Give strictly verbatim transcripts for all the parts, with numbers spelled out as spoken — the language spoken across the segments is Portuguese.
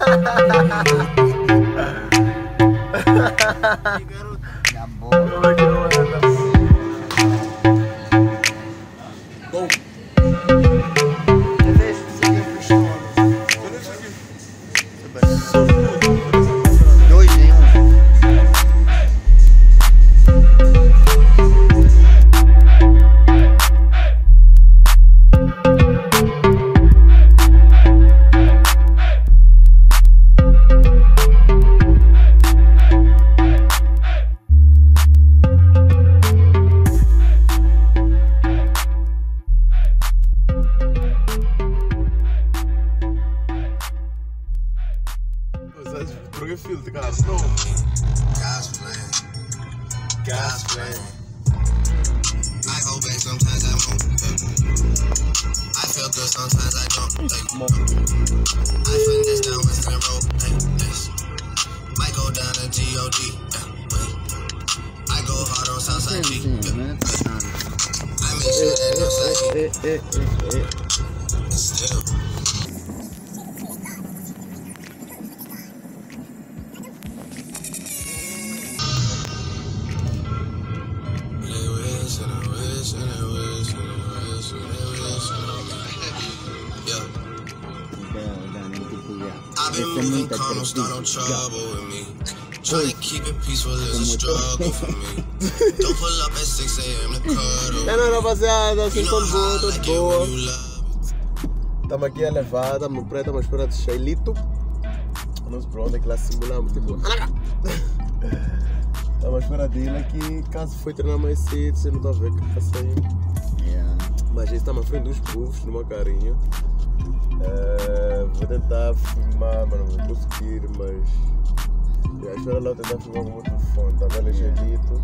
Na boa. Bom. Dois em um. Troca filtro, cara, senão... God's plan. God's plan. I hold back sometimes I won't. I feel good sometimes I don't. I finesse down Western Road. Might go down to G O D. I go hard on Southside G. I make sure that no side heat. Still. I've been moving calm, don't start no trouble with me. Trying to keep it peaceful is a struggle for me. Don't pull up at six A M to cuddle. É não, rapaziada, vocês estão de boa, tô de boa. Estamos aqui a levar, estamos no prédio, estamos esperando o Shailito. Não sei para onde é que lá simulamos, tipo... Estamos à espera dele aqui, caso foi treinar mais cedo, você não está a ver que está saindo. Yeah. Mas a gente está na frente dos puffs, numa carinha. Uh, vou tentar filmar, mas não vou conseguir, mas... Yeah, espera lá, eu tentar filmar com o meu telefone, tá vendo? Shailito.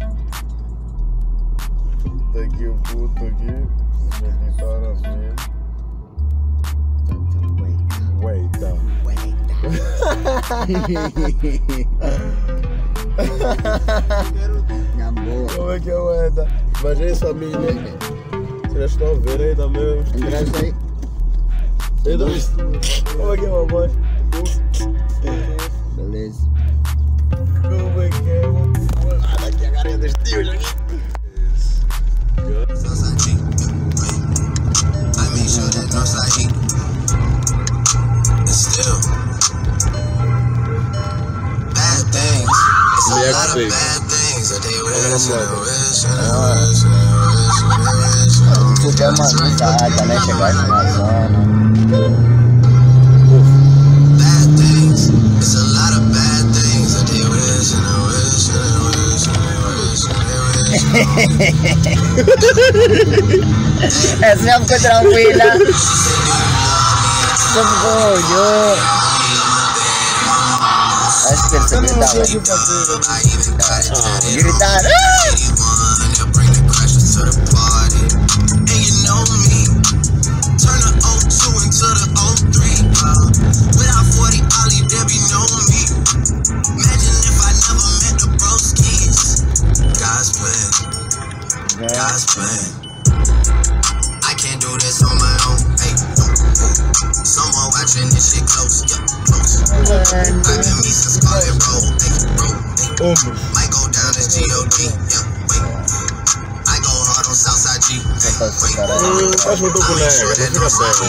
Tá aqui o puto aqui, o Shailito tá a ver. Wait, tá. Na boa. Como é que é o Eda? Mas é isso, família. Vocês estão a ver aí também? Engraçado aí. Como é que é, mamãe? Beleza. Como é que é, mamãe? Ah, daqui a carinha dos tios aqui. Southside G. I make sure that no side heat. Still. Bad things. It's a lot of bad things that they wish and they wish and they wish and they wish and they wish and they wish. Tu quer uma visada, né? Chegar na zona. Bad things. It's a lot of bad things that they wish and they wish and they wish and they wish and they wish. Essa já ficou tranquila. Só ficou olhou. Acho que ele se gritava. Gritaram. God's plan. I can't do this on my own. Hey, someone watching this shit close. Yeah, close. I've been me since Scarlet Road. Hey, bro. Hey. Might go down as G O D. Yeah, wait. I go hard on Southside G. Hey, wait. Faz muito colega, não fica sério.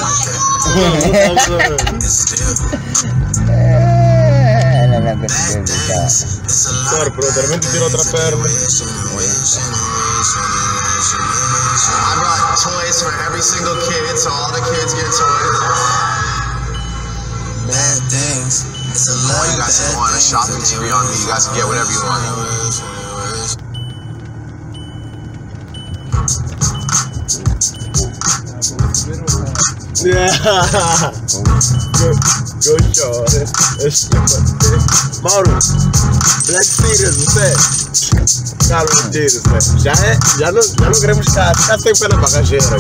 Ela não percebeu, cara. Claro, bro, de repente tira outra perna. I brought toys for every single kid, so all the kids get toys. Bad things. It's a lot of you guys can go on a shopping spree on me. You guys can get whatever you want. Yeah. Go, go chora. Mauro, Black Series, você? Cara, mentiras, né? Já é, já não, já não queremos ficar, ficar sem pé na bagageira.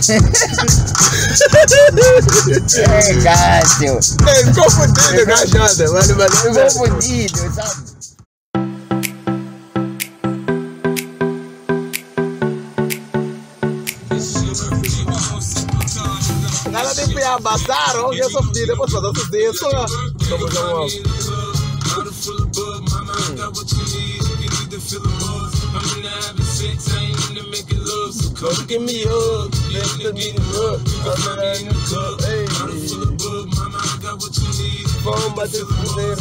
É, Cássio. É, confundido, gajada, mano, mas Confundido, sabe? Nada de piar, bazaram, eu sou fedido, eu posso fazer os dedos. Estamos já no alto. Come give me up, let the beat up. I'm in the club, hey. Vamos bater fuder,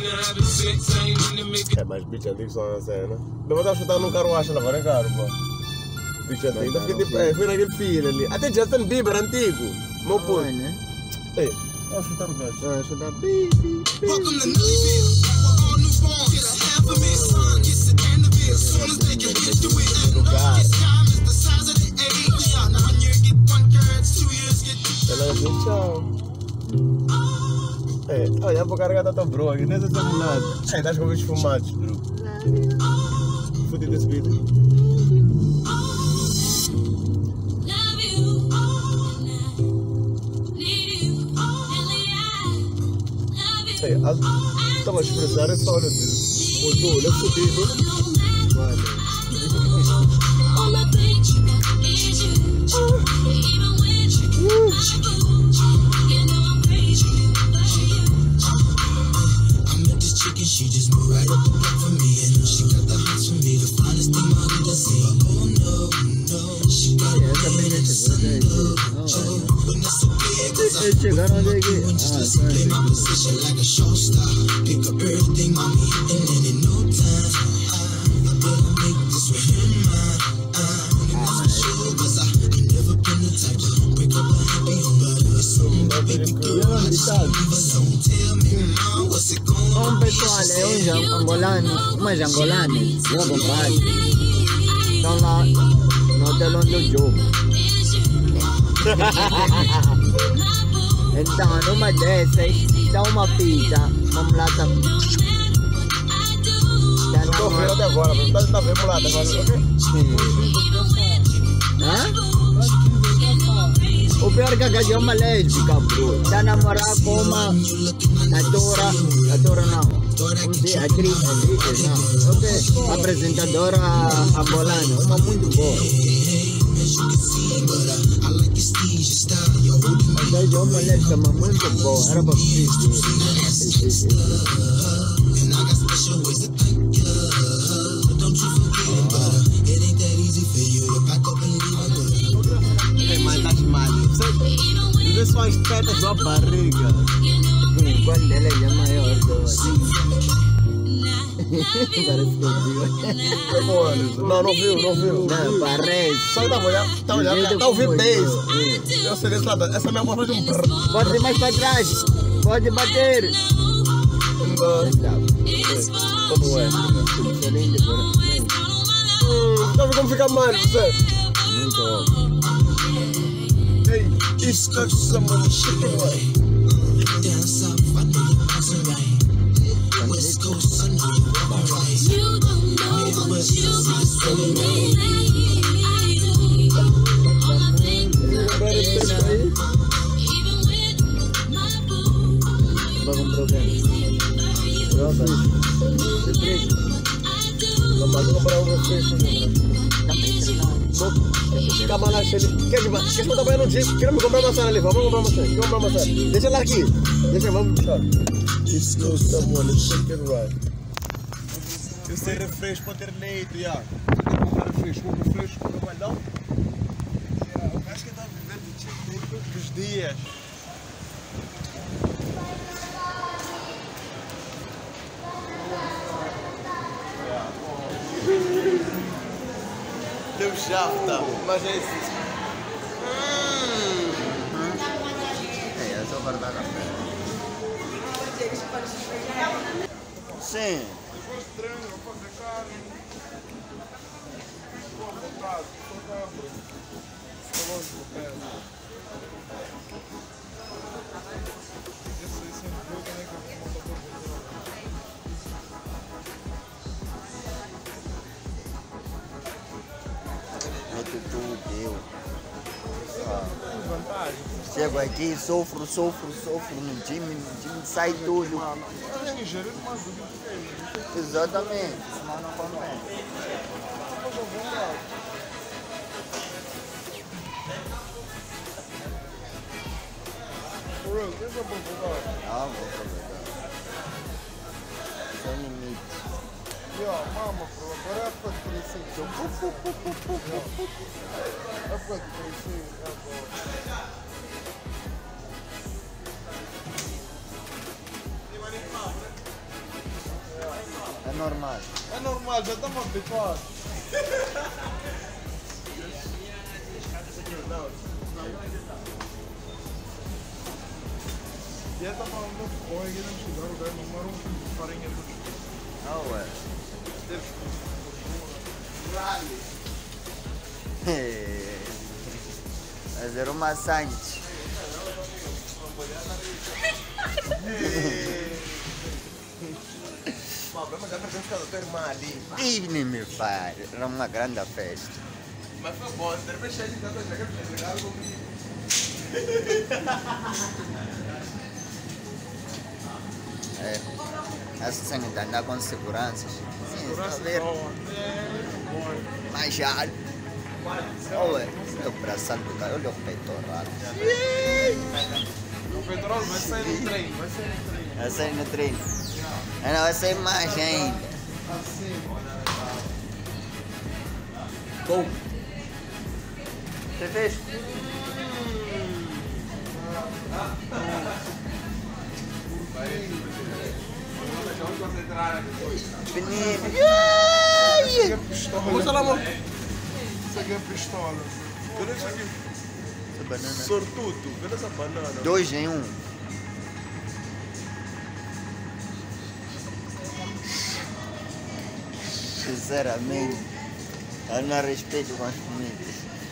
é, mas beats antigos são a cena. Não vou chutar num carruagem agora, é caro, pô. Beats antigos, eu fiquei tipo, é, fui naquele filho ali. Até Justin Bieber antigo, meu puto. Ei, vou chutar o gajo. Vou chutar bibi. Welcome to Nellyville, where all newborns get a half a million. Son gets it in the bit as soon as they can get to it. And the longest time is the size of the age. Yeah, now one year get one girl, two years get. Ela diz tchau. É, olha, vou carregar a tua bro aqui, nem sei se é mulado. É, estás com os fumados, bro. Fudido esse beat. É, estava a expressar essa hora de motor, é fudido. She just moved right up the block for me, and she got the hots for me, the finest thing I ever seen. Oh no, no, she got me in the sun, but that's okay, cause I I'm just listen, play my position like a show star. Pick up everything, mommy, and then in no time, I better make this with him mine. I'm not sure, cause I ain't never been the type to break up a happy home, but it's something about baby girl, I just don't leave her, so tell me, mom, what's it going on? Um pessoal, é uns angolanos, umas angolanas, meu compadre. Estão lá no hotel onde eu jogo. Então, numa dessas, está uma pizza, uma mulata. Estou vendo até agora, mas não está vendo mulata agora, ok? Hã? O pior é que a gaja é uma lésbica, bro. Está a namorar com uma atora, atora não, vamos dizer, atriz, atriz não, ok, apresentadora angolana, uma muito boa. A gaja é uma lésbica, mas muito boa, era para vocês. Vê só as pernas da barriga. Qual delas é maior do Parece que eu vi. Não, não viu, não viu. Não, parece. Só estava olhando, está olhando, está ouvindo bem. Eu sei desse lado, essa minha voz de um brrr. Pode ir mais para trás. Pode bater. Como é? Está vendo como fica mal, você? Muito bom. Hey, East Coast, someone chicken way. Down south, I know you bouncing right. West Coast, I know you walking right. You don't know what you must be. Vamos comprar um refresco. Calma lá, Xeli. Quer que quer que eu trabalhe no jeep? Queremos comprar maçã ali, vamos comprar maçã. Vamos comprar maçã. Deixa ela aqui. Deixa, vamos puxar. East Coast, someone, chicken right. Eu sei refresco para ter leite, já. Comprar refresco, comprar refresco, comprar baldão. O gajo que está vivendo de chicken todos os dias. Deu chata, mas é isso. Hum. É, é só guardar café. Sim. Eu chego aqui, sofro, sofro, sofro no time, no time sai tudo. Exatamente, senão não compensa. Ah, vou aproveitar. Tem um limite. Yo, mama, bro, agora é a época de crescer. Então, pu, pu, pu, pu, pu, pu, pu. É a época de crescer, é agora. É normal. É normal, já estamos habituados. Já está falando de coisa, que não chegaram, o gajo não um farinha do Ah, ué. Fazer uma Santos. Mas já perdemos cada vez mais ali. Divne, meu pai. Era uma grande festa. Mas foi bom, de repente cheio de casa, já quero entregar algo comigo. É. Essa cena de andar com seguranças. Sim, está a ver. Mas já. Olha, olha o braçado do cara, olha o peitoral. O petróleo vai sair no trem, vai sair no trem. Vai sair no treino. Ainda vai sair mais ainda. Assim. Bom. Você fez? Menino. Isso aqui é pistola. Vamos lá, amor. Isso aqui é pistola. Cadê isso aqui? Essa banana. Sortudo, cadê essa banana? Dois em um. Sinceramente, eu não respeito com as comidas.